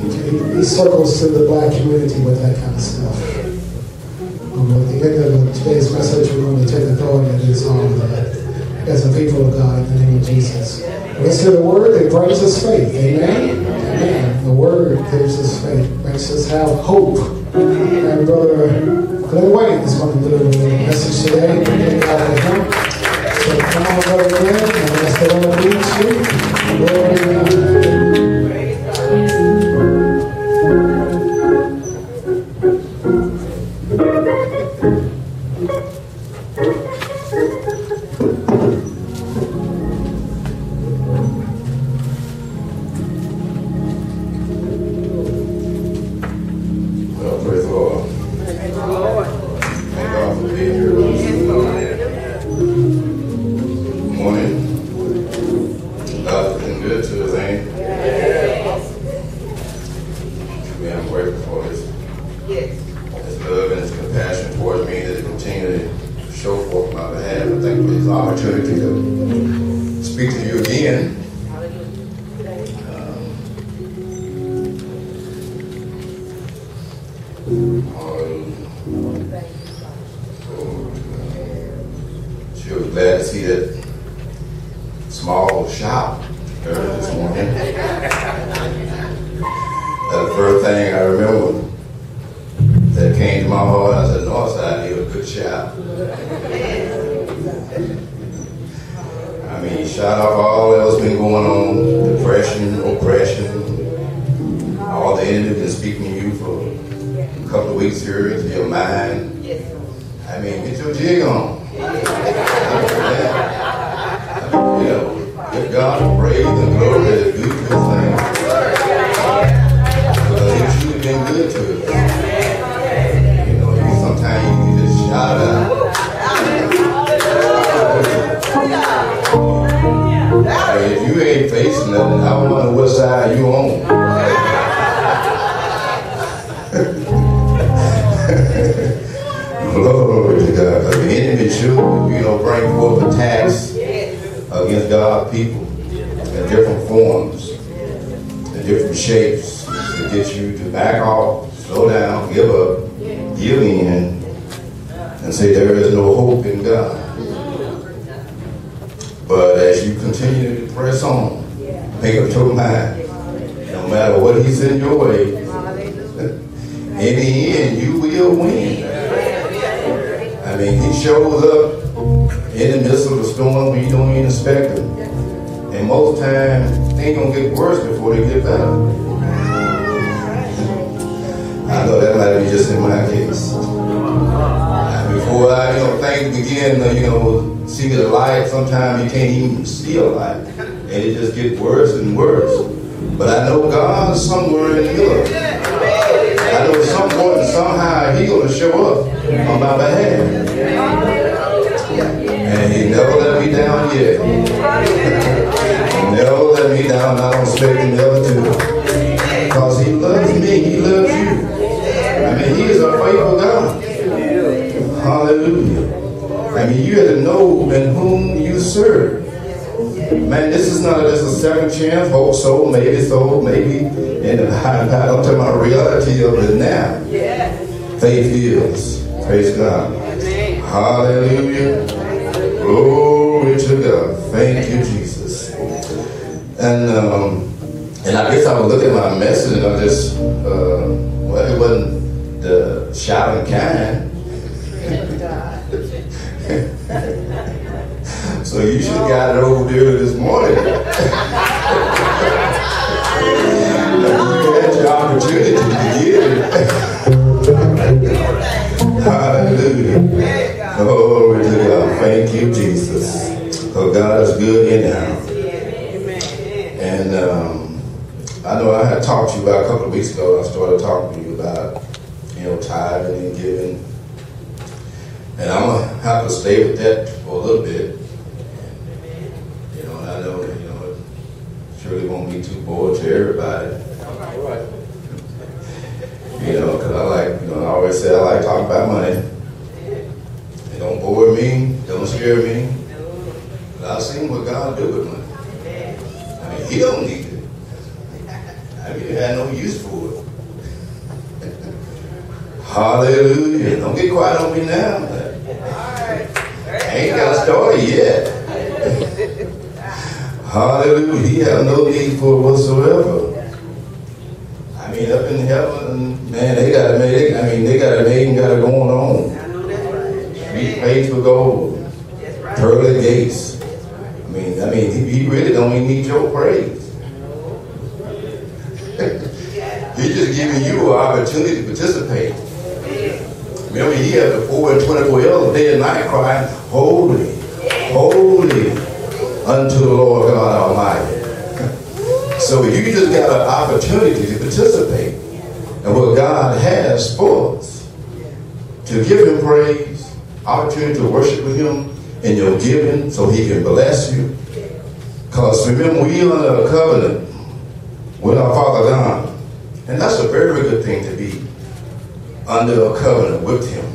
He circles through the black community with that kind of stuff. At the end of today's message, we're going to take authority in this song as a people of God in the name of Jesus. Let's hear the word that brings us faith. Amen? Amen. The word gives us faith, makes us have hope. And Brother Glenn Wayne is going to deliver the message today. Thank God for him. So come on, Brother Glenn, and that's the Lord leads you. Glory to God. Sometimes you can't even see a light, and it just gets worse and worse. But I know God's somewhere in the middle. I know some point somehow He's going to show up on my behalf, and He never let me down yet. He never let me down. I don't expect Him never to, because He loves me. He loves you. I mean, He is a faithful God. Hallelujah. I mean, you have to know in whom you serve. Man, this is not just a second chance. Hope so, maybe, and I'm talking about reality of it now. Faith is. Praise God. Hallelujah. Glory to God. Thank you, Jesus. And I guess I was looking at my message, and I just, well, it wasn't the shouting kind. So you should have got it over there this morning. You had your opportunity to get it. Hallelujah. Glory to God. Thank you, Jesus. Oh, God is good anyhow. And I know I had talked to you about a couple of weeks ago. I started talking to you about, tithing and giving. And I'm going to have to stay with that for a little bit. And I know, it surely won't be too bored to everybody. Because I like, I always say I like talking about money. It don't bore me, don't scare me. But I've seen what God do with money. I mean, He don't need it. I You had no use for it. Hallelujah. Don't get quiet on me now. I ain't got started yet. Hallelujah. He had no need for it whatsoever. I mean, up in heaven, man, they got a name got it going on. Street paved with gold. Pearly gates. I mean, he really don't even need your praise. He's just giving you an opportunity to participate. Remember, he had the 4 and 24 elders day and night crying, holy, holy unto the Lord God Almighty. So you just got an opportunity to participate in what God has for us. To give him praise, opportunity to worship with him in your giving so he can bless you. Because remember, we are under a covenant with our Father God. And that's a very, very good thing to be under a covenant with him.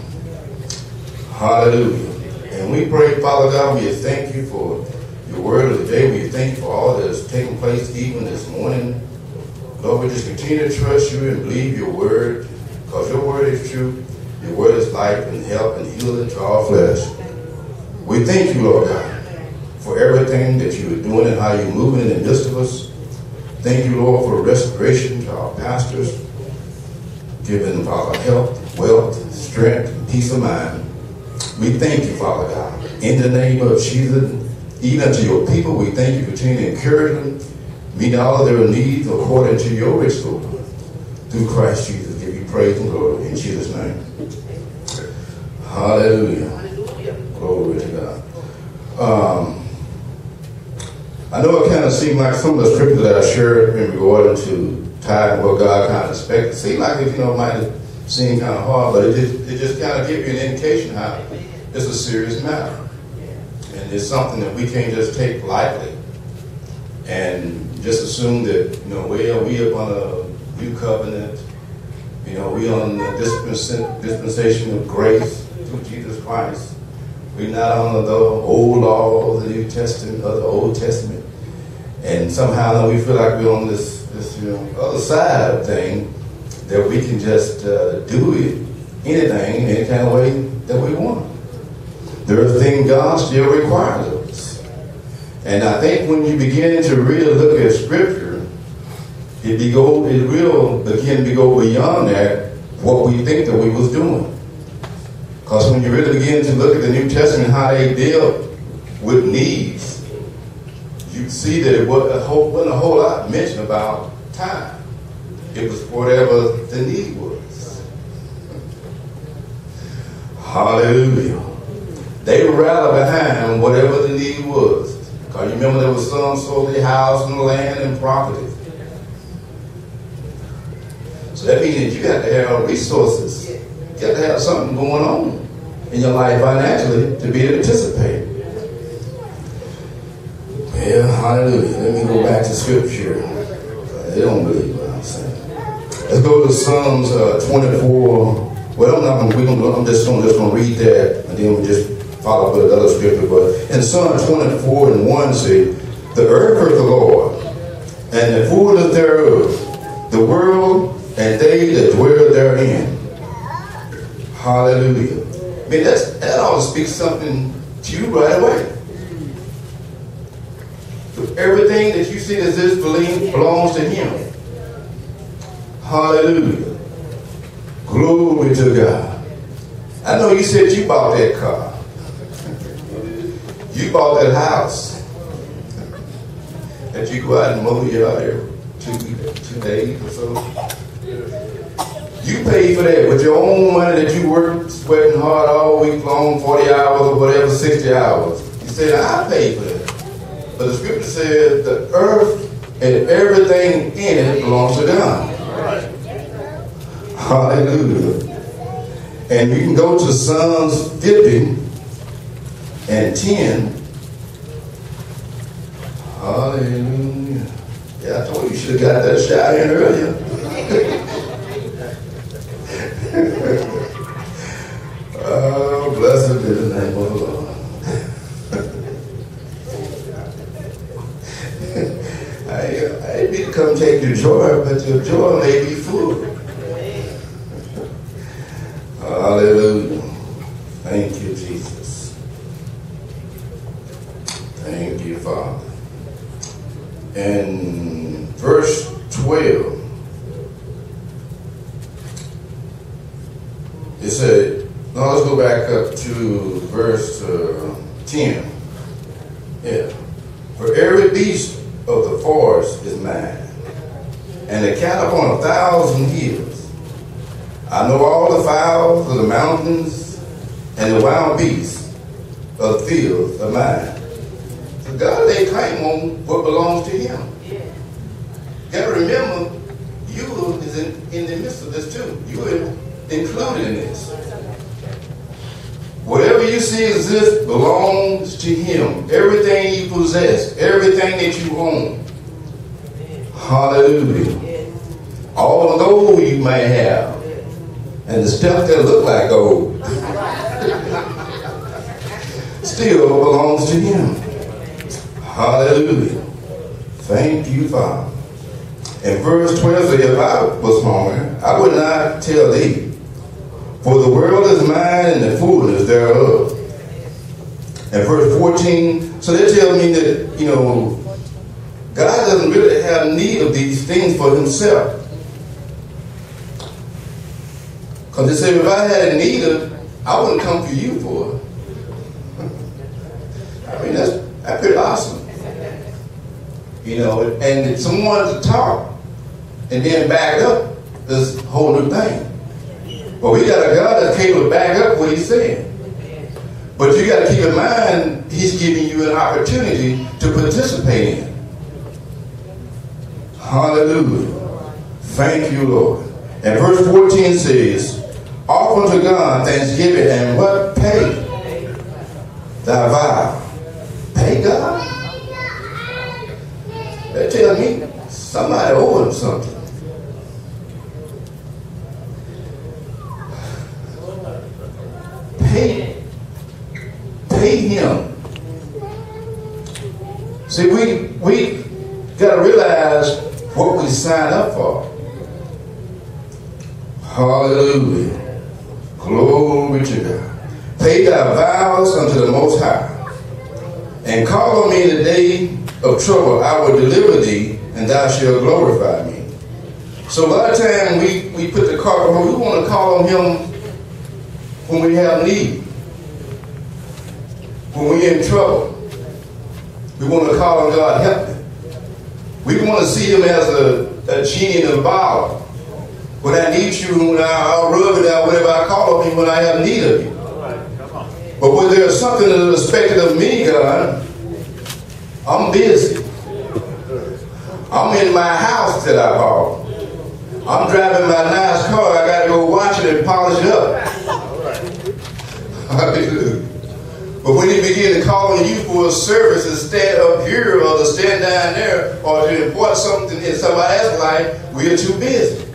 Hallelujah. And we pray, Father God, we thank you for your word of the day. We thank you for all that has taken place even this morning. Lord, we just continue to trust you and believe your word, because your word is true. Your word is life and help and healing to our flesh. We thank you, Lord God, for everything that you are doing and how you're moving in the midst of us. Thank you, Lord, for restoration to our pastors, giving them, Father, health, wealth, strength, and peace of mind. We thank you, Father God, in the name of Jesus. Even to your people, we thank you for continuing to encourage them, meet all of their needs according to your rich Lord. Through Christ Jesus, give you praise and glory in Jesus' name. Hallelujah. Glory to God. I know it kind of seemed like some of the scriptures that I shared in regard to time and what God kind of expected. It seemed like it, might have seemed kind of hard, but it just kind of gives you an indication how it's a serious matter. And it's something that we can't just take lightly and just assume that, well, we are on a new covenant. We on the dispensation of grace through Jesus Christ. We're not on the old law of the New Testament, of the Old Testament. And somehow we feel like we're on this other side of thing, that we can just do anything, any kind of way that we want. There are things God still requires of us. And I think when you begin to really look at Scripture, it will begin to go beyond that, what we think that we was doing. Because when you really begin to look at the New Testament, how they deal with needs, you see that it wasn't a whole lot mentioned about time. It was whatever the need was. Hallelujah. They rallied behind whatever the need was. Because you remember there was some sold their house and land and property. So that means that you got to have resources. You got to have something going on in your life financially to be able to participate. Well, hallelujah. Let me go back to Scripture. They don't believe what I'm saying. Let's go to Psalms 24. Well, I'm just going to read that, and then we just follow with another scripture. But in Psalm 24 and 1 say, the earth is the Lord, and the fullness thereof, the world, and they that dwell therein. Hallelujah. I mean, that ought to speak something to you right away. Everything that you see that this belongs to him. Hallelujah. Glory to God. I know you said you bought that car. You bought that house. That you go out and mow your yard every 2 days or so. You paid for that with your own money that you worked sweating hard all week long, 40 hours or whatever, 60 hours. You said, I paid for that. But the scripture says the earth and everything in it belongs to God. Hallelujah. And you can go to Psalms 50 and 10. Hallelujah. Yeah, I told you you should have got that shout in earlier. Oh, blessed be the name of the Lord. I ain't mean to come take your joy, but your joy may be full. Hallelujah. Thank you, Jesus. Thank you, Father. And verse 12, it said, now let's go back up to verse 10. Yeah. For every beast of the forest is mine, and the cattle upon 1,000 hills. I know all the fowls of the mountains, and the wild beasts of the fields are mine. So God laid claim on what belongs to him. You got to remember, you is in the midst of this too. You are included in this. Whatever you see exist belongs to him. Everything you possess, everything that you own. Hallelujah. All the gold you may have, and the stuff that look like gold still belongs to him. Hallelujah. Thank you, Father. And verse 12 says, if I was hungry, I would not tell thee. For the world is mine and the fullness thereof. And verse 14, so they tell me that, you know, God doesn't really have need of these things for himself. Because they say, if I had a need of it, I wouldn't come to you for it. I mean, that's pretty awesome. You know, and someone to talk and then back up is a whole new thing. But we got a God that's capable to back up what he's saying. But you got to keep in mind, he's giving you an opportunity to participate in. Hallelujah. Thank you, Lord. And verse 14 says, offer unto God thanksgiving and what? Pay thy vow. Pay God? They tell me somebody owe him something. Pay him. See, we got to realize what we signed up for. Hallelujah. Glory to God. Pay thy vows unto the Most High, and call on me in the day of trouble. I will deliver thee, and thou shalt glorify me. So a lot of times we put the cart on, we want to call on him when we have need. When we're in trouble, we want to call on God, help me. We want to see him as a genie in a bottle. When I need you, when I'll rub it out, whatever I call on him when I have need of you. But when there's something that is expected of me, God, I'm busy. I'm in my house that I bought. I'm driving my nice car. I got to go wash it and polish it up. Hallelujah. But when he begin to call on you for a service and stand up here or to stand down there or to import something in somebody else's life, we are too busy.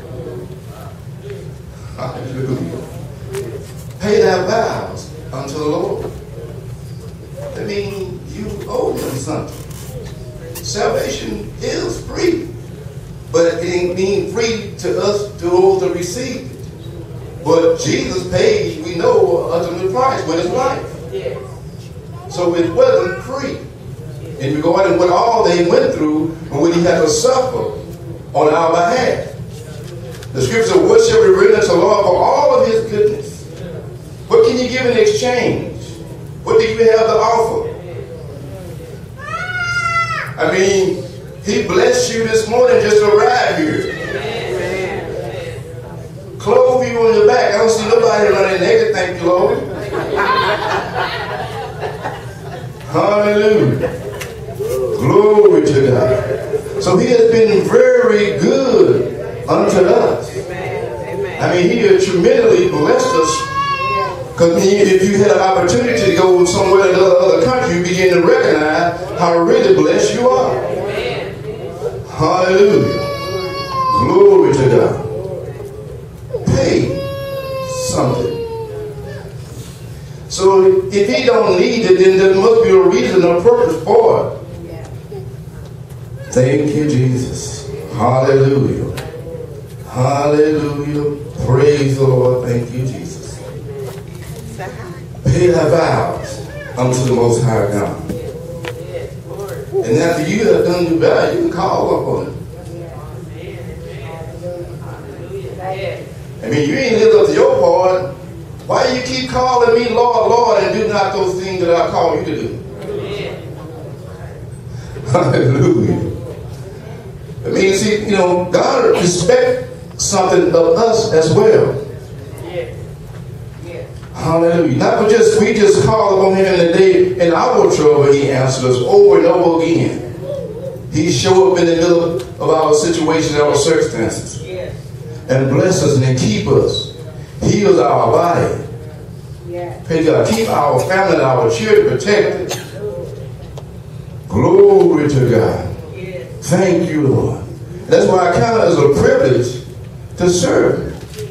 Hallelujah. Pay thy vows unto the Lord. That means you owe him something. Salvation is free, but it ain't mean free to us to those to receive it. But Jesus paid, we know, ultimate price with his life. So it wasn't free. In regard to what all they went through and what he had to suffer on our behalf. The scripture says, what shall we render to the Lord for all of his goodness? What can you give in exchange? What do you have to offer? I mean, he blessed you this morning just to arrive here. Clothe you on your back. I don't see nobody running naked, thank you, Lord. Hallelujah. Glory to God. So he has been very good unto us. I mean, he has tremendously blessed us. Because if you had an opportunity to go somewhere in another country, you begin to recognize how really blessed you are. Hallelujah. Glory to God. Pay something. So if he don't need it, then there must be a reason or purpose for it. Thank you, Jesus. Hallelujah. Hallelujah. Praise the Lord. Thank you, Jesus. Pay thy vows unto the Most High God. And after you have done your vow, you can call upon it. I mean, you ain't lived up to your part. Why do you keep calling me Lord, Lord, and do not those things that I call you to do? Hallelujah. I mean, see, you know, God respects something of us as well. Hallelujah. Not but just we just call upon him in the day in our trouble, he answered us over and over again. He showed up in the middle of our situation, our circumstances. And bless us and keep us. Heals our body. Praise God. Keep our family and our children protected. Glory to God. Thank you, Lord. That's why I count it as a privilege to serve.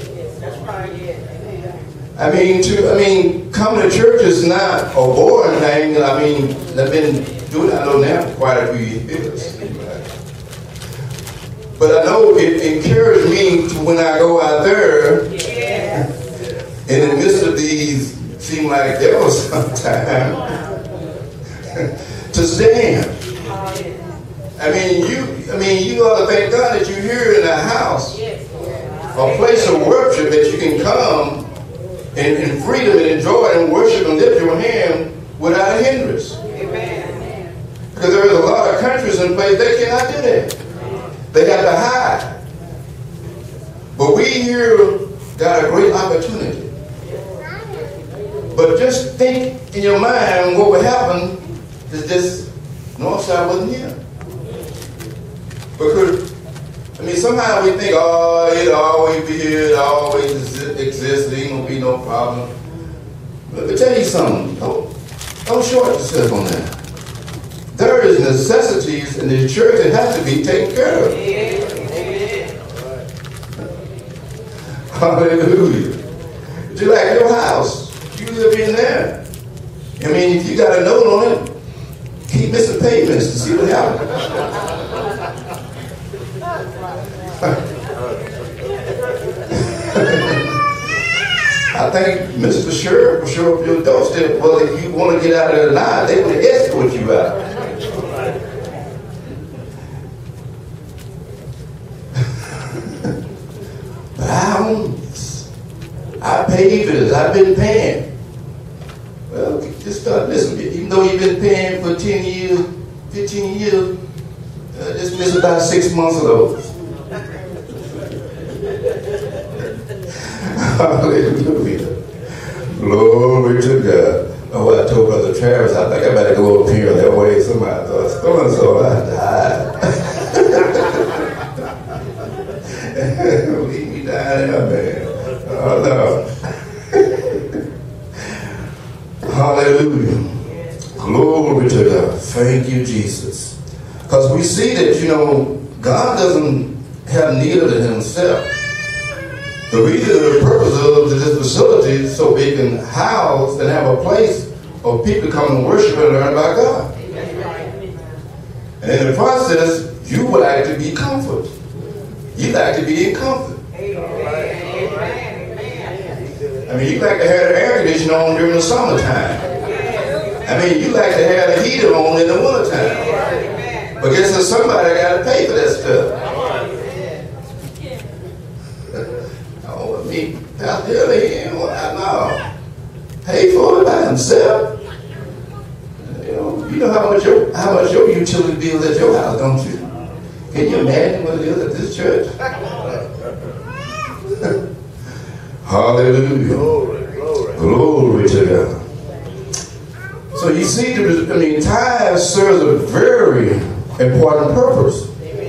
I mean, coming to church is not a boring thing. I mean, I've been doing it, I know now, for quite a few years. But I know it encouraged me to, when I go out there, in the midst of these, seem like devils sometimes, to stand. I mean, you ought to thank God that you're here in a house, a place of worship that you can come in freedom and enjoy and worship and lift your hand without a hindrance. Amen. Because there is a lot of countries and places they cannot do that. They have to hide. But we here got a great opportunity. But just think in your mind what would happen if this Northside wasn't here. Because, I mean, somehow we think, oh, it'll always be here, it'll always exist, there ain't gonna be no problem. But let me tell you something, don't short yourself on that. There is necessities in the church that have to be taken care of. Hallelujah. Just like your house, you live in there. I mean, if you got a note on it, keep missing payments to see what happens. I think Mr. Sheriff will show up your doorstep. Well, if you want to get out of there now, they will escort you out. But I paid for this. I've been paying. Well, just start listening. Even though you've been paying for 10 years, 15 years, just miss about 6 months of those. Hallelujah. Glory to God. Oh, I told Brother Travis, I think I better go up here that way. Somebody thought, so I died. Leave me down there, man. Oh, no. Hallelujah. Glory to God. Thank you, Jesus. Because we see that, you know, God doesn't have need of it himself. The reason and the purpose of this facility is so they can house and have a place for people to come and worship and learn about God. And in the process, you would like to be comforted. You like to be in comfort. I mean, you like to have the air conditioner on during the summertime. I mean, you like to have the heater on in the wintertime. But guess what? Somebody got to pay for that stuff. Pastor Ellie, no. Pay for it by himself. You know how much your utility bill is at your house, don't you? Can you imagine what it is at this church? Hallelujah. Glory to God. So you see, tithe serves a very important purpose.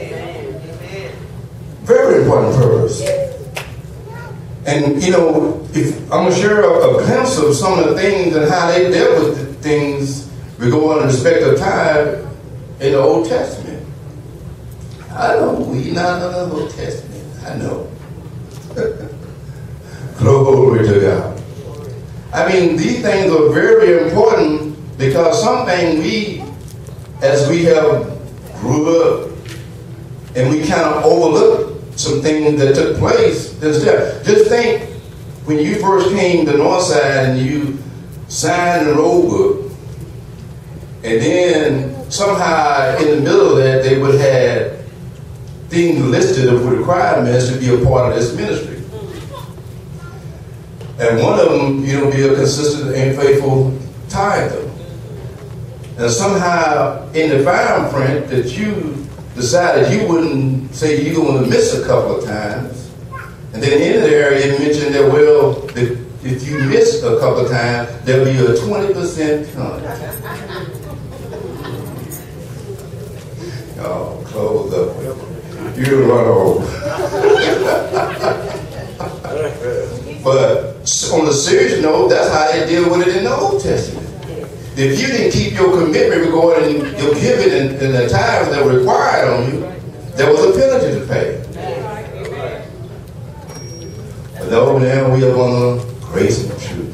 Very important purpose. And, you know, if I'm going to share a glimpse of some of the things and how they dealt with the things regarding respect of tithe in the Old Testament. I know we're not in the Old Testament. I know. Glory to God. I mean, these things are very important because something as we have grew up And we kind of overlook some things that took place. Just think when you first came to Northside and you signed the road book, and then somehow in the middle of that they would have things listed of requirements to be a part of this ministry. And one of them, be a consistent and faithful tither. And somehow in the fine print that you decided you wouldn't say you're going to miss a couple of times. And then in there it mentioned that, well, if you miss a couple of times, there'll be a 20% penalty. Oh, close up. You run over. But on a serious note, that's how they deal with it in the Old Testament. If you didn't keep your commitment regarding your giving and the tithes that were required on you, there was a penalty to pay. But over now we are on the grace and truth.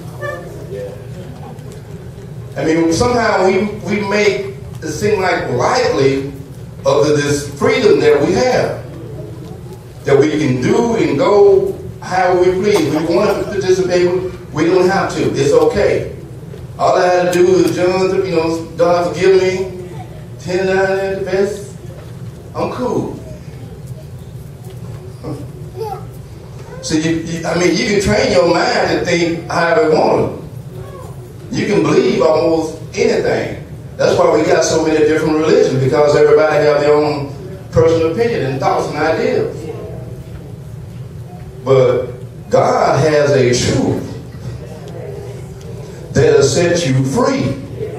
I mean, somehow we make it seem like lightly of this freedom that we have, that we can do and go how we please. We want to participate, we don't have to. It's okay. All I had to do is, God forgive me, 10 down at the best, I'm cool. So you can train your mind to think however you want to. You can believe almost anything. That's why we got so many different religions, because everybody have their own personal opinion and thoughts and ideas. But God has a truth that'll set you free.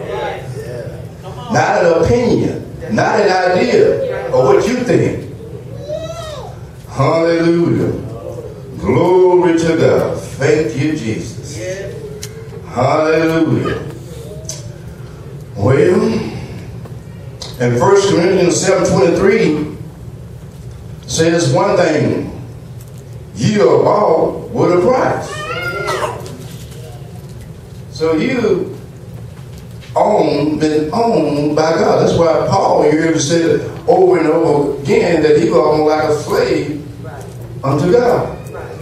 Not an opinion, not an idea of what you think. Hallelujah. Glory to God. Thank you, Jesus. Hallelujah. Well, in 1 Corinthians 7:23 says one thing, you are bought with a price. So you been owned by God. That's why Paul here said over and over again that he was owned like a slave unto God.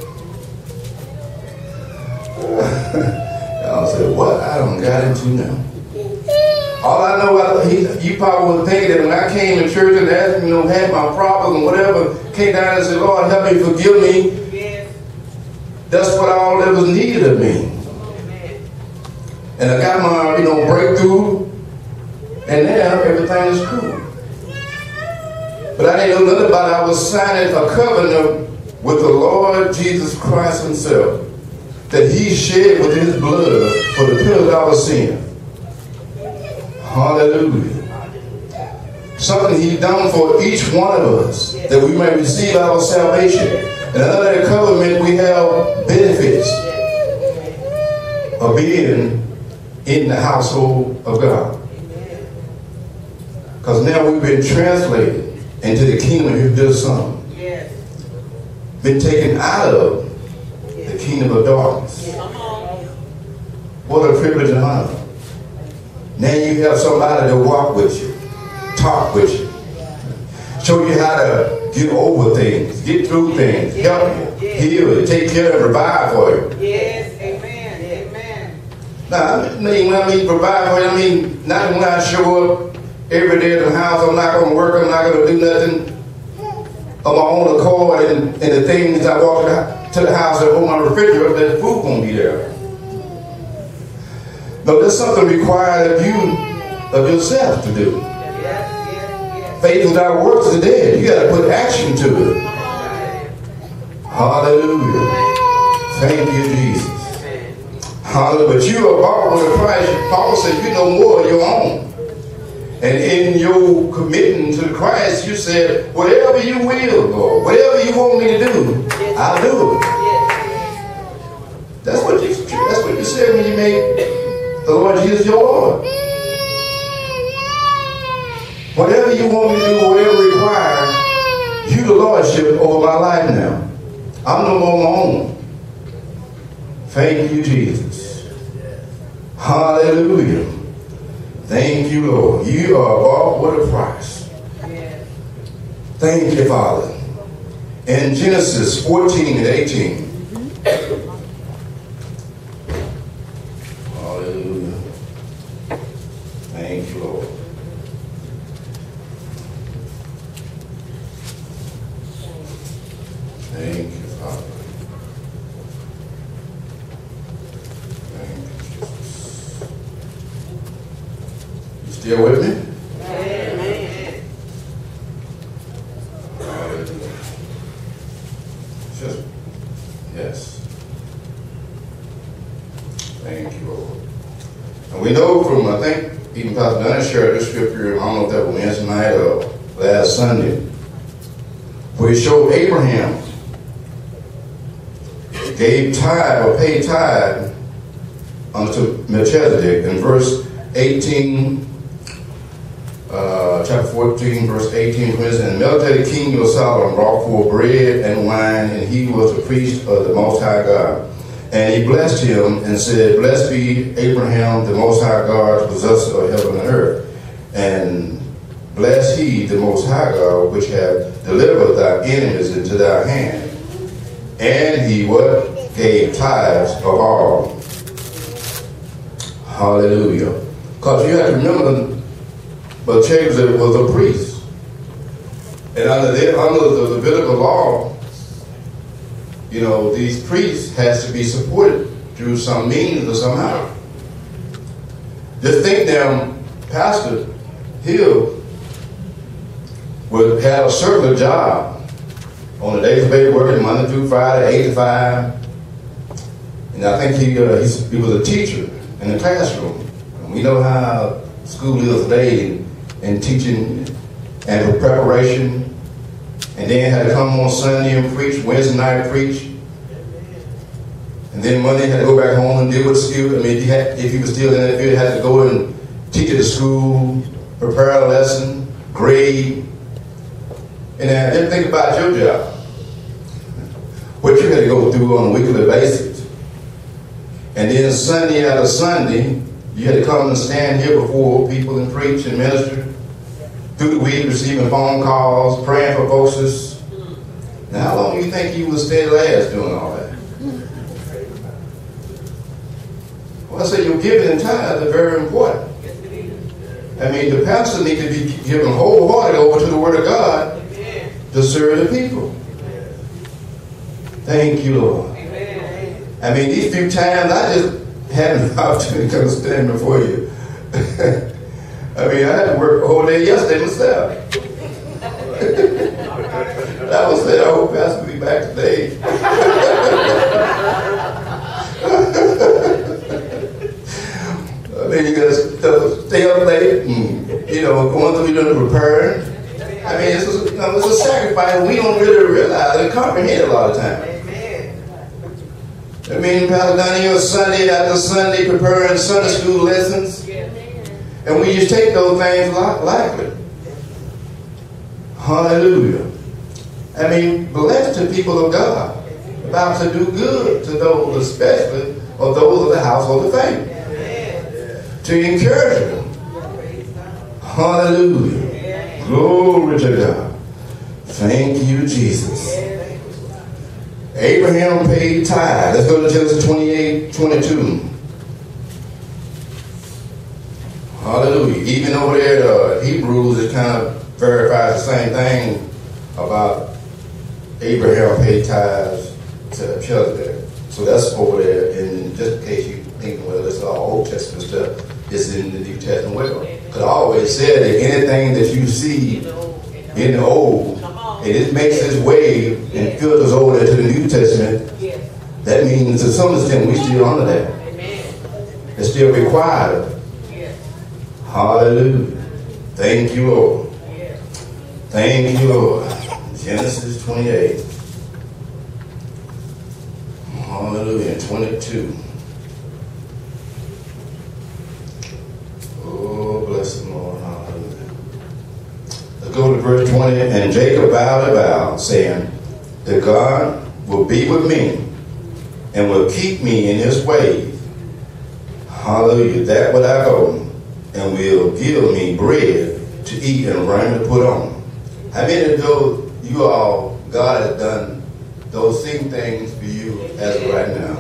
Y'all said, what? I don't got into now. All I know, you probably would think that when I came to church and asked, had my problem and whatever, came down and said, Lord, help me, forgive me. That's what all that was needed of me. And I got my, breakthrough, and now everything is cool. But I didn't know nothing about it. I was signing a covenant with the Lord Jesus Christ himself, that he shed with his blood for the penalty of our sin. Hallelujah. Something he done for each one of us, that we may receive our salvation. And under that covenant, we have benefits of being in the household of God. Because now we've been translated into the kingdom of his dear son. Been taken out of the kingdom of darkness. What a privilege and honor. Now you have somebody to walk with you, talk with you, show you how to get over things, get through things, help you, heal you, take care of, provide for you. Yes, amen, amen. Now, when I mean provide for you, I mean not when I show up every day at the house, I'm not going to work, I'm not going to do nothing of my own accord, and the things I walk to the house and open my refrigerator, that food won't be there. No, there's something required of you, of yourself to do. Faith without works is dead. You got to put action to it. Hallelujah. Thank you, Jesus. Hallelujah. But you are bought with a price. Paul said you know more of your own. And in your committing to Christ, you said, whatever you will, Lord, whatever you want me to do, I'll do it. That's what you said when you made the Lord Jesus your Lord. Whatever you want me to do, whatever required, you the Lordship over my life now. I'm no more my own. Thank you, Jesus. Hallelujah. Thank you, Lord. You are bought with a price. Thank you, Father. In Genesis 14 and 18. Hallelujah. Thank you, Lord. Thank you, Father. Thank you, Jesus. You still with me? Amen. Hallelujah. Just, yes. Thank you, Lord. And we know from, I think, even Pastor Dunn shared this scripture, I don't know if that was Wednesday night or last Sunday, where he showed Abraham gave tithe or paid tithe unto Melchizedek in verse 18, chapter 14, verse 18, for instance, and Melchizedek, king of Salem, brought forth bread and wine, and he was a priest of the Most High God. And he blessed him and said, Blessed be Abraham, the Most High God, possessor of heaven and earth. And bless he, the Most High God, which hath delivered thy enemies into thy hand. And he what? Gave tithes of all. Hallelujah. Because you have to remember, Melchizedek was a priest. And under the Levitical law, you know, these priests has to be supported through some means or somehow. Just think now, Pastor Hill would have a circular job on the days of baby working Monday through Friday, 8 to 5. And I think he was a teacher in the classroom. And we know how school is today in teaching and for preparation. And then had to come on Sunday and preach, Wednesday night preach. And then Monday had to go back home and deal with the student. I mean, if he was still in that field, had to go and teach at the school, prepare a lesson, grade. And then think about your job. What you had to go through on a weekly basis. And then Sunday after Sunday, you had to come and stand here before people and preach and minister. Through the week, receiving phone calls, praying for folks. Now, how long do you think you would stay last doing all that? Well, I say your giving and tithes are very important. I mean, the pastor needs to be given wholehearted over to the Word of God to serve the people. Thank you, Lord. I mean, these few times I just had an opportunity to come stand before you. I mean, I had to work the whole day yesterday myself. I was saying, I hope Pastor will be back today. I mean, you got to stay up late and, you know, going through the preparing. I mean, it's a sacrifice we don't really realize and comprehend a lot of times. I mean, Pastor down here Sunday after Sunday preparing Sunday school lessons. And we just take those things lightly. Hallelujah. I mean, bless the people of God. About to do good to those, especially, or those of the household of faith. To encourage them. Hallelujah. Glory to God. Thank you, Jesus. Abraham paid tithe. Let's go to Genesis 28:22. Hallelujah. Even over there, Hebrews, it kind of verifies the same thing about Abraham paid tithes to Melchizedek. So that's over there. And just in case you think, well, it's all Old Testament stuff, it's in the New Testament well. Because I always said that anything that you see in the Old, and it makes its way and filters over to the New Testament, that means to some extent we still under that. It's still required. Hallelujah. Thank you, Lord. Thank you, Lord. Genesis 28. Hallelujah. 22. Oh, bless the Lord. Hallelujah. Let's go to verse 20. And Jacob vowed a vow, saying, that God will be with me and will keep me in his ways. Hallelujah. That will I go, and will give me bread to eat and raiment to put on. How many of those you all, God has done those same things for you as of right now?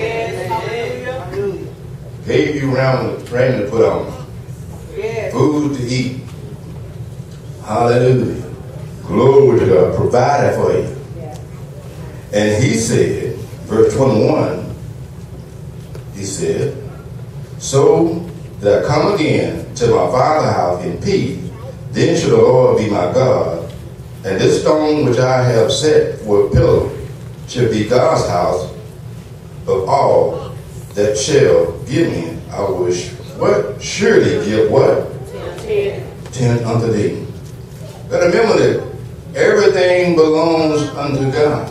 Gave you raiment to put on, food to eat. Hallelujah. Glory to God. Provided for you. And he said, verse 21, he said, so that I come again to my father's house in peace, then shall the Lord be my God, and this stone which I have set for a pillar shall be God's house. Of all that shall give me, I will surely give what? 10 unto thee. But remember that everything belongs unto God.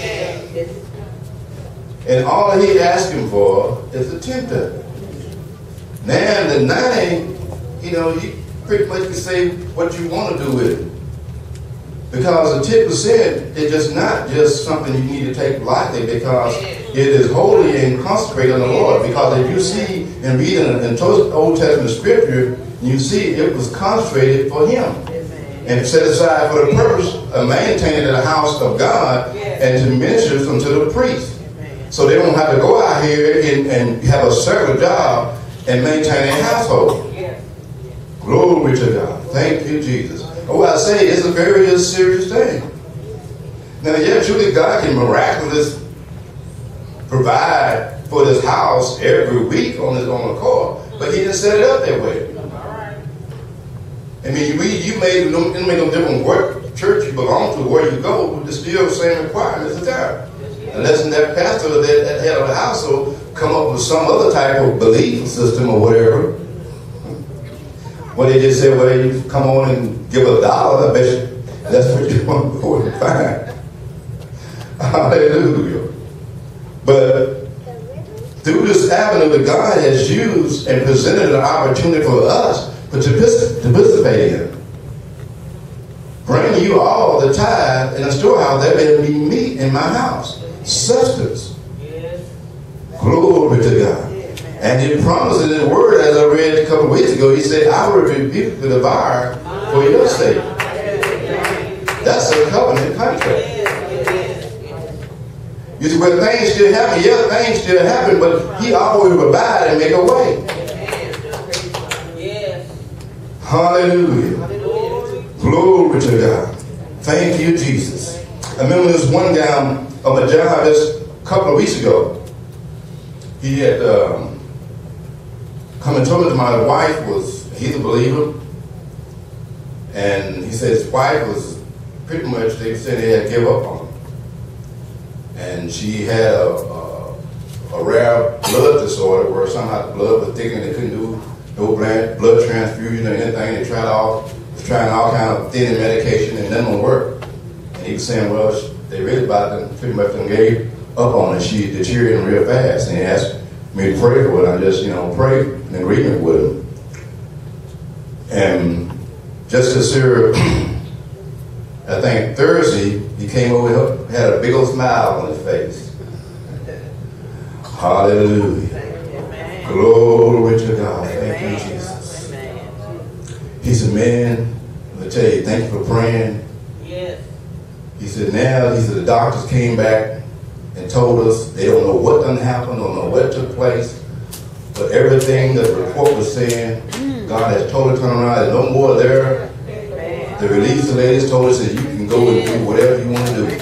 And all he asking for is a tenth. Now the 90, you pretty much can say what you want to do with it. Because the 10% is just not just something you need to take lightly, because it is holy and consecrated unto the Lord. Because if you see and read in Old Testament scripture, you see it was consecrated for him. And set aside for the purpose of maintaining the house of God and to minister unto the priest. So they don't have to go out here and have a certain job and maintain a household. Glory to God. Thank you, Jesus. Oh, I say it's a very serious thing. Now, truly God can miraculously provide for this house every week on his own accord, but he didn't set it up that way. I mean, you made no different what church you belong to, where you go, but it's still the same requirements as there. Unless that pastor that head of the household come up with some other type of belief system or whatever. Well, they just say, well, you come on and give $1, I bet you that's what you want to go and find. Hallelujah. But through this avenue that God has used and presented an opportunity for us to participate in, bring you all the tithe in a storehouse, there may be meat in my house, substance. Glory to God. And he promised in his word, as I read a couple of weeks ago, he said, I will rebuke the devourer for your sake. That's a covenant contract. You see, well, things still happen. Yeah, things still happen, but he always provide and make a way. Hallelujah. Glory to God. Thank you, Jesus. I remember this one guy on my job just a couple of weeks ago. He had come and told me that my wife he's a believer, and he said his wife was pretty much, they said they had to give up on him. And she had a rare blood disorder where somehow the blood was thickening. They couldn't do no blood transfusion or anything. They tried all kind of thinning medication, and none would work. And he was saying, well, they really pretty much gave up on her. She deteriorated real fast, and he asked me to pray for it. I just, pray in agreement with him. And just to serve, I think Thursday, he came over, had a big old smile on his face. Hallelujah. Glory to God. Thank you, Jesus. He said, man, let me tell you, thank you for praying. He said, the doctors came back and told us they don't know what done happened, don't know what took place, but everything that the report was saying, God has totally turned around. There's no more there. The release the ladies told us that you can go and do whatever you want to do.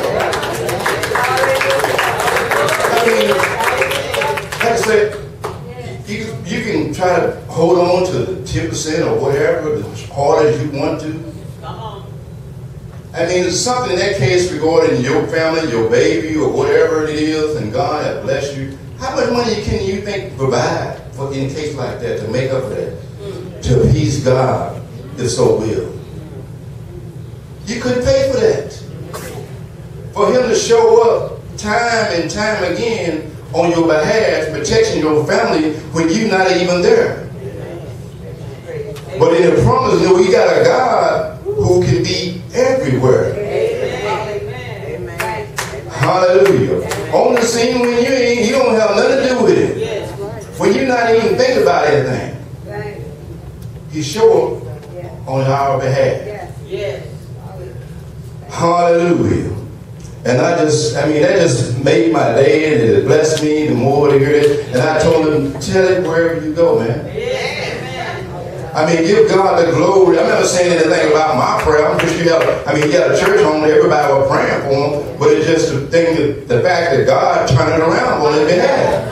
I mean, like I said, you can try to hold on to the 10% or whatever as hard as you want to. I mean, it's something in that case regarding your family, your baby, or whatever it is, and God has blessed you. How much money can you think provide for in a case like that to make up for that? To appease God, if so will. You couldn't pay for that. For him to show up time and time again on your behalf, protecting your family when you're not even there. But in the promise, we got a God who can be everywhere. Amen. Hallelujah. On the scene when you don't have nothing to do with it. When you're not even thinking about anything. He show up on our behalf. Hallelujah. And that just made my day, and it blessed me the more to hear it. And I told him, tell it wherever you go, man. I mean, give God the glory. I'm never saying anything about my prayer. I'm just, you got a church home, everybody was praying for him, but it's just the fact that God turned it around on his behalf.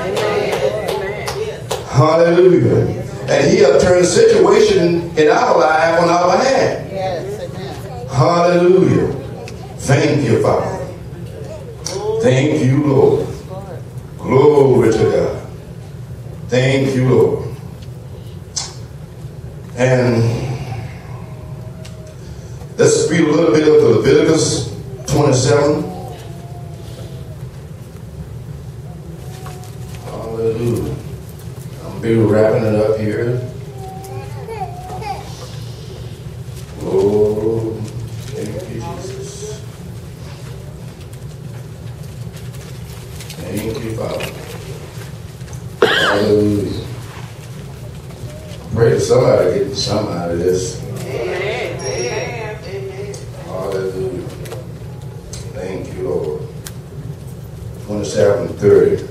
Hallelujah. And he has turned the situation in our life on our behalf. Yes, amen. Hallelujah. Thank you, Father. Thank you, Lord. Glory to God. Thank you, Lord. And let's read a little bit of Leviticus 27. Hallelujah. I'm be wrapping it up here. Oh, thank you, Jesus. Thank you, Father. Hallelujah. Pray that somebody get something out of this. Amen. Amen. Hallelujah. Thank you, Lord. 27 and 30.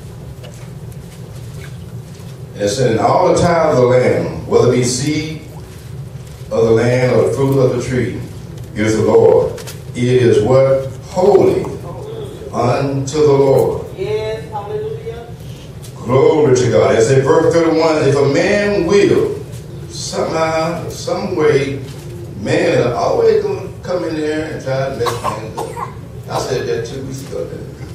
It said, in all the tithes of the land, whether it be seed of the land or the fruit of the tree, is the Lord. It is what? Holy unto the Lord. Yes, hallelujah. Glory to God. It said, verse 31, if a man will, somehow, some way, man is always going to come in there and try to make things up. I said that 2 weeks ago.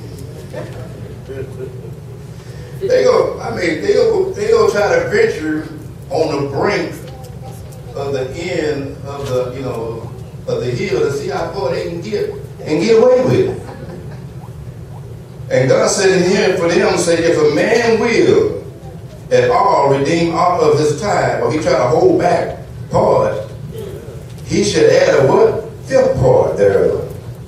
They go try to venture on the brink of the end of the hill to see how far they can get and get away with it. And God said in here for them, say, if a man will at all redeem all of his time, or he try to hold back part, he should add a what? Fifth part thereof.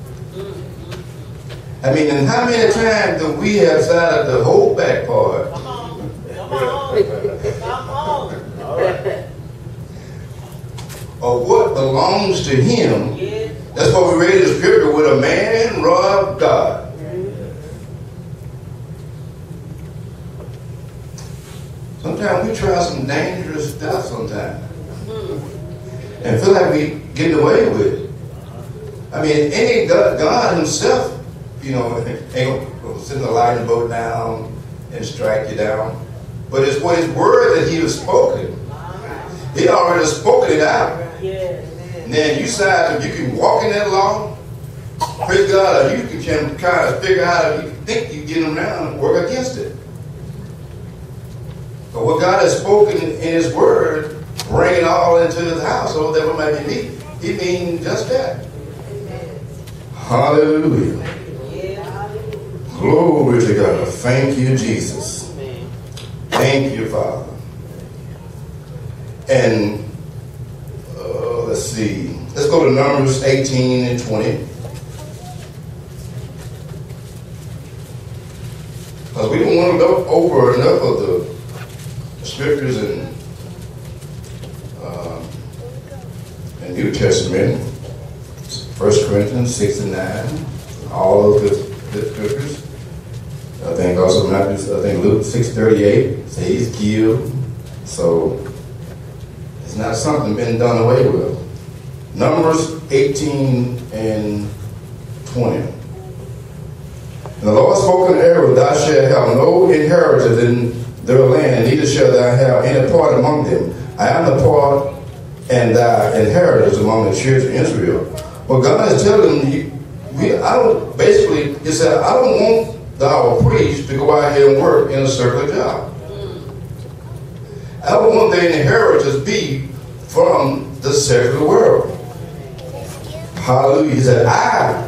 I mean, and how many times do we have decided to hold back part? Come on. Come on. Come on. All right. Or what belongs to him? Yes. That's what we read in the scripture, with a man rob God. Sometimes we try some dangerous stuff sometimes. And feel like we getting away with it. I mean, any God himself, ain't going to send the lightning bolt down and strike you down. But it's what his word that he has spoken. He already spoken it out. Yes. And then you decide if you can walk in that law, praise God, or you can kind of figure out if you think you get around and work against it. But what God has spoken in his word, bring it all into his household that we might be meet. He means just that. Hallelujah. Glory to God. Thank you, Jesus. Thank you, Father. And let's see. Let's go to Numbers 18 and 20. Because we don't want to go over enough of the scriptures in New Testament. 1 Corinthians 6 and 9. All of the scriptures. I think also Matthew, Luke 6:38 says give. So it's not something been done away with. Numbers 18 and 20. And the Lord spoke unto Aaron, thou shalt have no inheritance in their land, neither shalt thou have any part among them. I am the part and thy inheritance among the children of Israel. But God is telling you, he said, I don't want our priests to go out here and work in a circular job. I don't want their inheritance be from the secular world. Hallelujah. He said, I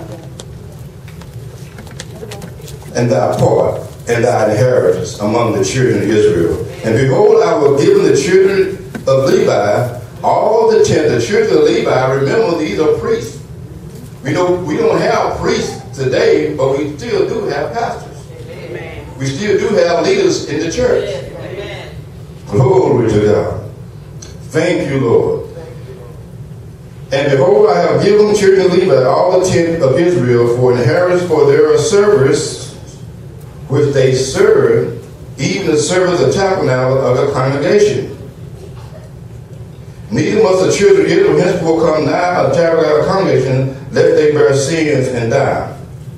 am thy part and thy inheritance among the children of Israel. And behold, I will give the children of Levi all the children of Levi. Remember, these are priests. We don't have priests today, but we still do have pastors. Amen. We still do have leaders in the church. Amen. Glory to God. Thank you, Lord. And behold, I have given children of Levi all the tent of Israel for inheritance for their service, which they serve, even the service of the tabernacle of the congregation. Neither must the children of Israel henceforth come nigh the tabernacle of the congregation, lest they bear sins and die.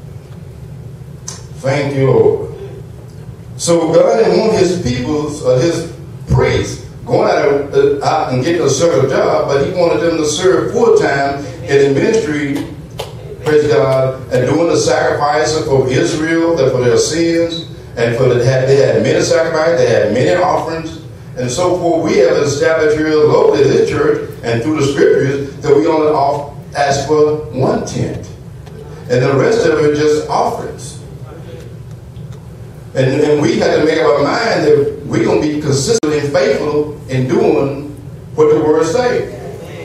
Thank you, Lord. So God didn't want his peoples, or his priests, going out and getting a certain job, but he wanted them to serve full time in the ministry, praise God, and doing the sacrifice for Israel, for their sins, and for they had many sacrifices, they had many offerings, and so forth. We have established here locally in this church and through the scriptures that we only ask for one tenth, and the rest of it is just offerings. And we had to make up our mind that we're going to be consistent and faithful in doing what the word says.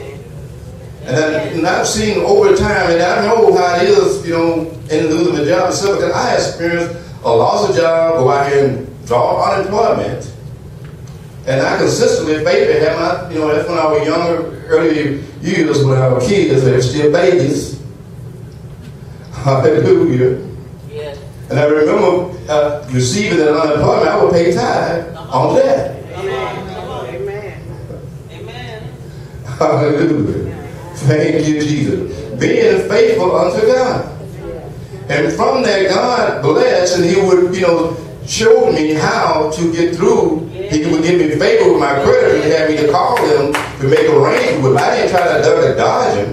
And I've seen over time, and I know how it is, you know, in losing the job and stuff, because I experienced a loss of job, go out here and draw unemployment. And I consistently, faithfully had my, you know, that's when I was younger, early years when I was kids, they were still babies. Hallelujah. And I remember receiving that unemployment, I would pay tithe on that. Amen. Amen. Hallelujah. Thank you, Jesus. Being faithful unto God. And from that, God blessed, and he would, you know, show me how to get through. He would give me favor with my creditors and have me to call them to make arrangements with. I didn't try to dodge him.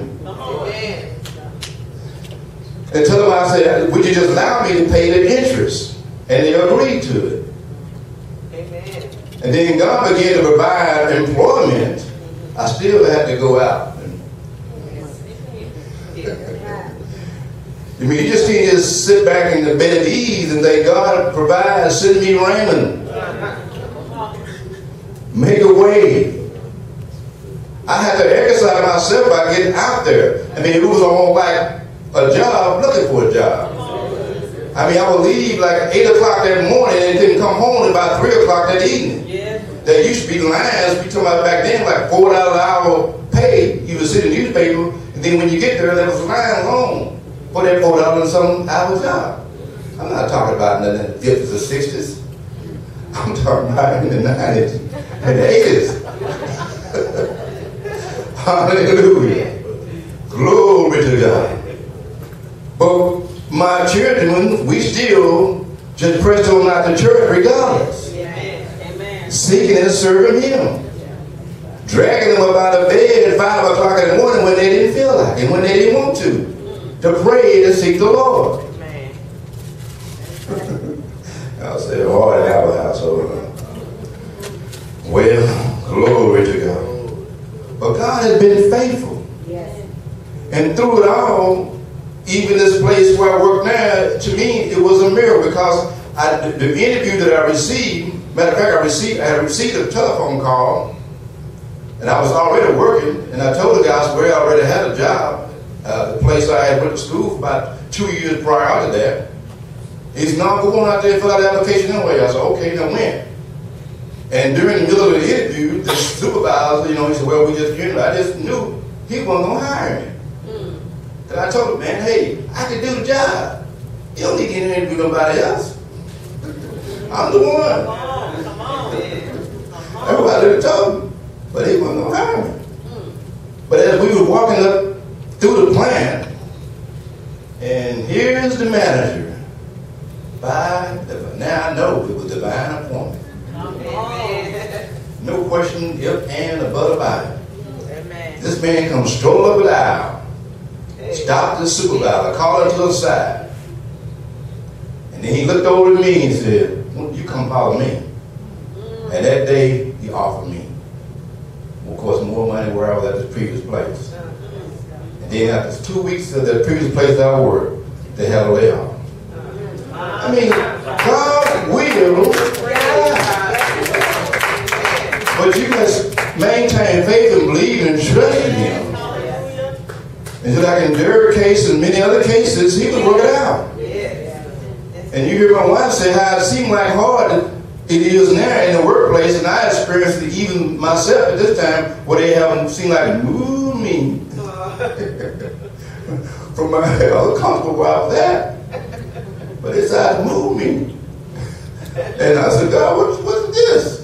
And tell them, I said, would you just allow me to pay the interest? And they agreed to it. Amen. And then God began to provide employment. I still had to go out. You mean, you just can't just sit back in the bed of ease and say, God provide, send me raiment. Make a way. I had to exercise myself by getting out there. I mean, it was all like a job, looking for a job. I mean, I would leave like 8 o'clock that morning and didn't come home until about 3 o'clock that evening. Yeah. There used to be lines, we talking about back then, like $4 an hour pay. You would see the newspaper, and then when you get there was lines long for that $4 and some hour job. I'm not talking about in the 50s or 60s. I'm talking about in the 90s and the 80s. Hallelujah. Glory to God. But my children, we still just pressed on out to church regardless. Amen. Seeking and serving him. Dragging them up out of bed at 5 o'clock in the morning when they didn't feel like it, when they didn't want to pray and seek the Lord. I'll say, oh, in our household. Well, glory to God. But God has been faithful. Yes. And through it all, even this place where I work now, to me, it was a miracle because the interview that I received, matter of fact, I received a telephone call, and I was already working, and I told the guys where I already had a job, the place I had went to school for about 2 years prior to that. He said, no, go on out there and fill out the application anyway. I said, okay, now when? And during the middle of the interview, the supervisor, you know, he said, well, we just interviewed. I just knew he wasn't going to hire me. And I told him, man, hey, I can do the job. You don't need to interview nobody else. I'm the one. Come on. Everybody told him, but he wasn't going to hire me. But as we were walking up through the plant, and here's the manager. Now I know it was divine appointment. No question, if and or but about it. This man comes stroll up the aisle. Stopped the supervisor, called him to the side. And then he looked over at me and said, well, you come follow me. And that day, he offered me, of course, more money where I was at the previous place. And then after 2 weeks of the previous place that I worked, they had a layoff. I mean, God will, but you must maintain faith and believe and trust in him. And just like in their case and many other cases, he would work it out. And you hear my wife say how it seemed like hard it is now in the workplace, and I experienced it even myself at this time, where they haven't seemed like move me. from my uncomfortable where I was at. But his eyes moved me. And I said, God, what's this?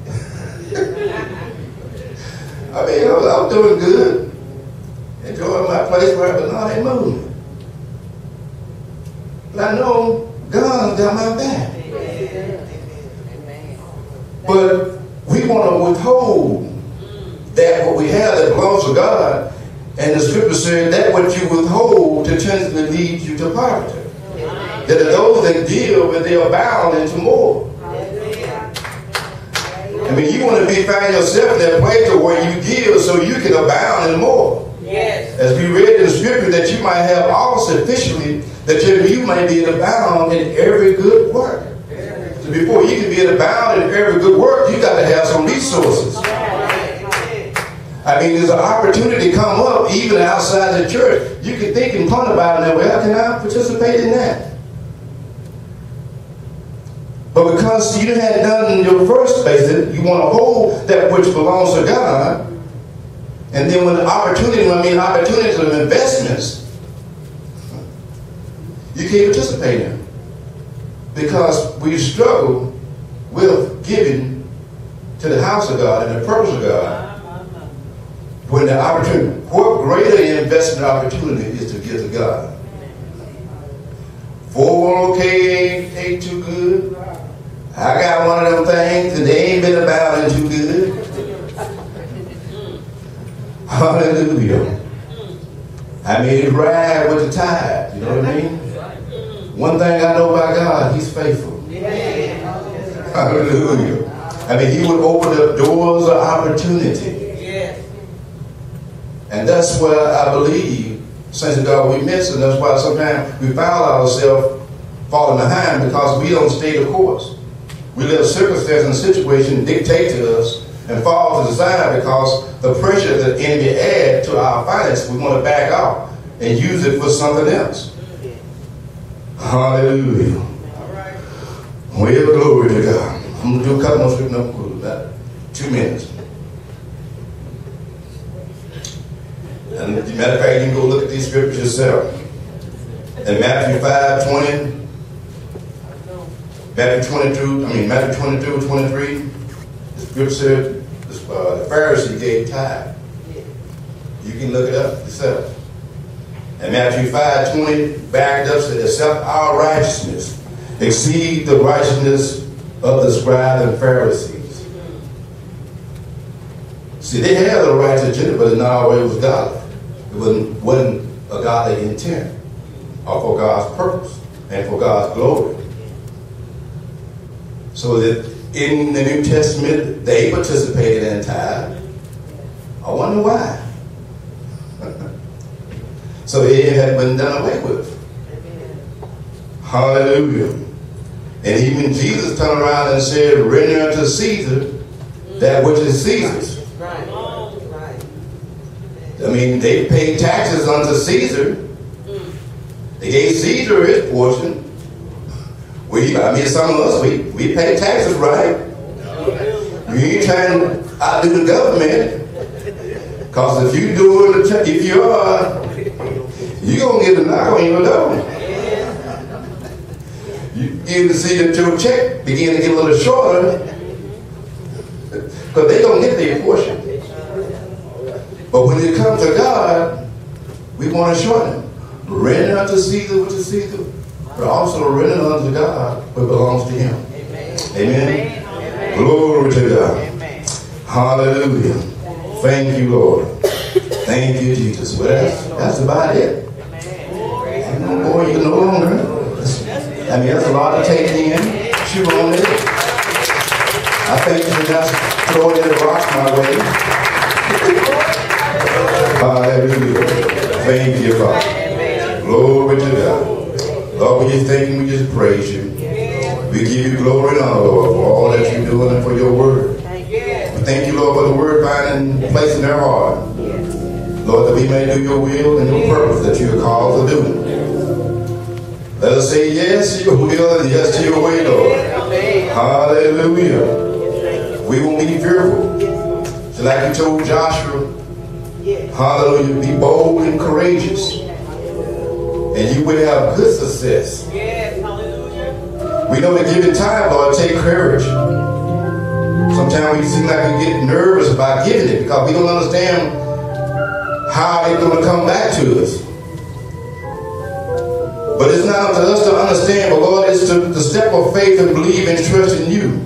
I mean, I was doing good, enjoying my place where I was, no, they moved me. But I know God's got my back. But we want to withhold that what we have that belongs to God. And the scripture said that what you withhold potentially leads you to poverty. That are those that give, and they are bound into more. I mean, you want to find yourself in that place where you give so you can abound in more. Yes. As we read in the scripture, that you might have all sufficiently, that you might be abound in every good work. So before you can be abound in every good work, you got to have some resources. I mean, there's an opportunity to come up even outside the church. You can think and punt about it, well, can I participate in that? But because you had done in your first place, you want to hold that which belongs to God. And then when opportunities of investments, you can't participate in. Because we struggle with giving to the house of God and the purpose of God. When the opportunity, what greater investment opportunity is to give to God? 401k ain't too good. I got one of them things and they ain't been about it too good. Hallelujah. I mean, it ride with the tide. You know what I mean? One thing I know about God, He's faithful. Hallelujah. I mean, He would open up doors of opportunity. And that's where I believe, saints of God, we miss it. And that's why sometimes we find ourselves falling behind because we don't stay the course. We let a circumstance and a situation dictate to us and fall to the side because the pressure that the enemy adds to our finances, we want to back off and use it for something else. Hallelujah. Well, glory to God. I'm going to do a couple more scriptures, about 2 minutes. And as a matter of fact, you can go look at these scriptures yourself. In Matthew 5:20, Matthew 22:23, the scripture said the Pharisee gave tithe. You can look it up yourself. And Matthew 5:20 backed up said, except our righteousness exceed the righteousness of the scribes and Pharisees. See, they had a righteous agenda, but it's not always was godly. It wasn't a godly intent, or for God's purpose and for God's glory. So that in the New Testament, they participated in tithe. I wonder why. So it had been done away with. Hallelujah. And even Jesus turned around and said, render unto Caesar that which is Caesar's. I mean, they paid taxes unto Caesar. They gave Caesar his portion. Some of us, we pay taxes, right? We ain't trying to outdo the government. Because if you do it, you're going to get a knock on your door. You begin to see that your check begin to get a little shorter. Because they don't get their portion. But when it comes to God, we want to shorten it. Render unto Caesar which is Caesar, but also render unto God what belongs to Him. Amen. Amen. Glory to God. Amen. Hallelujah. Thank you, Lord. Thank you, Jesus. Well, that's about it. And no more, you no longer. I mean, that's a lot to take in. Chew on it. I think you should just throw it in the rocks my way. Hallelujah. Thank you, Father. Glory to God. Lord, we just thank you, we just praise you. We give you glory and honor, Lord, for all that you're doing and for your word. We thank you, Lord, for the word finding place in their heart. Lord, that we may do your will and your purpose that you are called to do. Let us say yes to your will and yes to your way, Lord. Hallelujah. We won't be fearful. So like you told Joshua, hallelujah, be bold and courageous. and you will have good success. Yes, hallelujah. We know that giving time, Lord, take courage. Sometimes we seem like we get nervous about giving it because we don't understand how it's going to come back to us. But it's not up to us to understand, but Lord, it's the step of faith and believe and trust in you.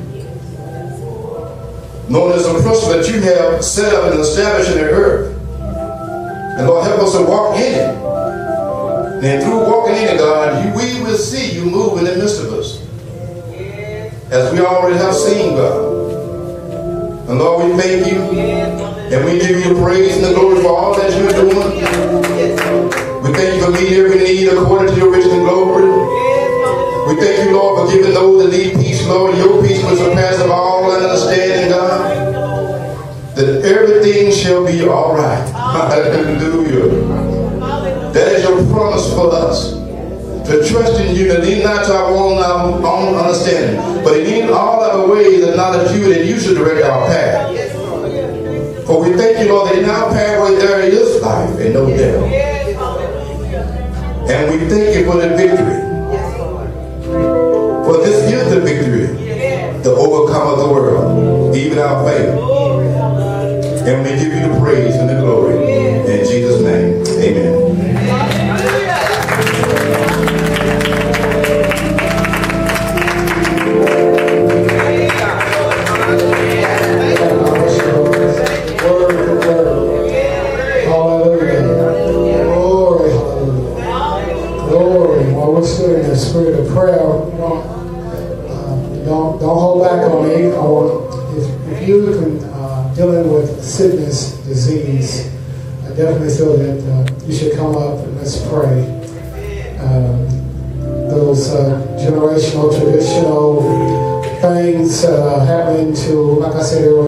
Knowing there's a principle that you have set up and established in the earth. And Lord, help us to walk in it. And through walking in it, God, we will see you move in the midst of us. As we already have seen, God. And Lord, we thank you. And we give you the praise and the glory for all that you're doing. We thank you for meeting every need according to your riches and glory. We thank you, Lord, for giving those that need peace, Lord. Your peace will surpass all understanding, God. That everything shall be all right. Hallelujah. That is your promise for us. To trust in you, and lean not to our own understanding, but in all our ways acknowledge you, that you should direct our path. For we thank you, Lord, that in our pathway there is life and no death. And we thank you for the victory. For this is the victory, the overcome of the world, even our faith. And we give you the praise and the glory. In Jesus' name, amen. Spirit of prayer, don't hold back on me. If you can dealing with sickness, disease, I definitely feel that you should come up and let's pray. Those generational, traditional things happening to, like I said earlier.